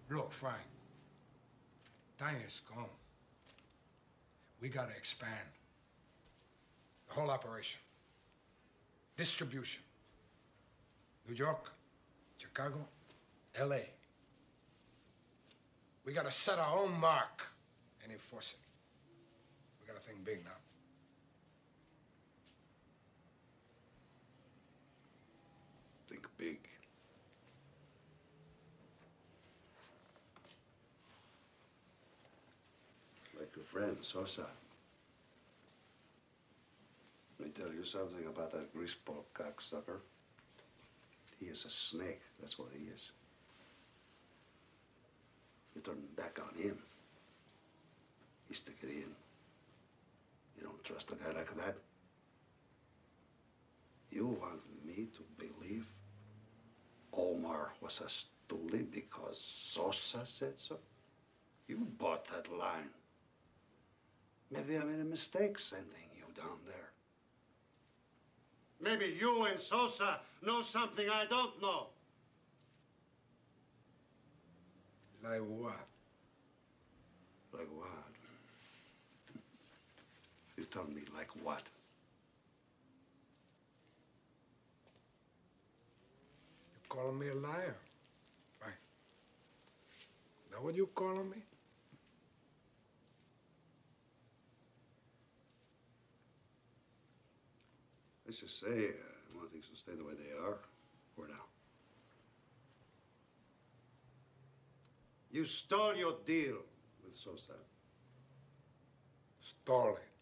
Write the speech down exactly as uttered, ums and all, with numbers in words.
Look, Frank, time is gone. We gotta expand. The whole operation. Distribution. New York, Chicago, L A. We gotta set our own mark and enforce it. We gotta think big now. Think big. Like your friend, Sosa. Let me tell you something about that greaseball cocksucker. He is a snake, that's what he is. You turn back on him, you stick it in. You don't trust a guy like that? You want me to believe Omar was a stoolie because Sosa said so? You bought that line. Maybe I made a mistake sending you down there. Maybe you and Sosa know something I don't know. Like what? Like what? You tell me, like what? You calling me a liar? Right. Is that what you calling me? Let's just say uh, I want things to stay the way they are for now. You stole your deal with Sosa. Stole it.